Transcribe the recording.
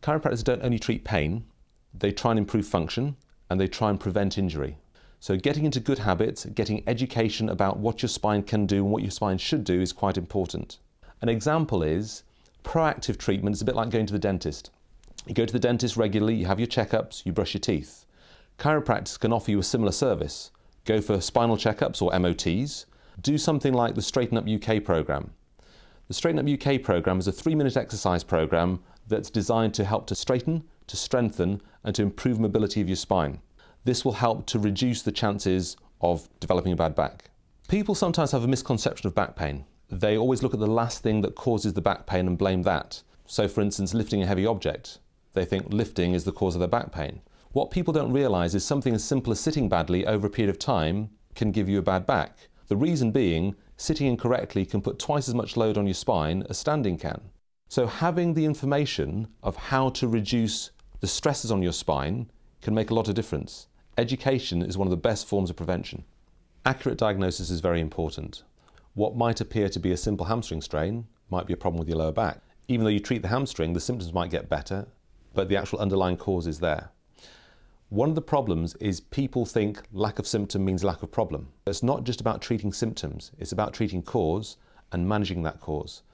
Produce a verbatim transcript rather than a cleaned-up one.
Chiropractors don't only treat pain, they try and improve function and they try and prevent injury. So getting into good habits, getting education about what your spine can do and what your spine should do is quite important. An example is proactive treatment. It's a bit like going to the dentist. You go to the dentist regularly, you have your checkups, you brush your teeth. Chiropractors can offer you a similar service. Go for spinal checkups or M O Ts. Do something like the Straighten Up U K program. The Straighten Up U K program is a three-minute exercise program that's designed to help to straighten, to strengthen, and to improve mobility of your spine. This will help to reduce the chances of developing a bad back. People sometimes have a misconception of back pain. They always look at the last thing that causes the back pain and blame that. So for instance, lifting a heavy object. They think lifting is the cause of their back pain. What people don't realise is something as simple as sitting badly over a period of time can give you a bad back. The reason being, sitting incorrectly can put twice as much load on your spine as standing can. So having the information of how to reduce the stresses on your spine can make a lot of difference. Education is one of the best forms of prevention. Accurate diagnosis is very important. What might appear to be a simple hamstring strain might be a problem with your lower back. Even though you treat the hamstring, the symptoms might get better, but the actual underlying cause is there. One of the problems is people think lack of symptom means lack of problem. It's not just about treating symptoms, it's about treating cause and managing that cause.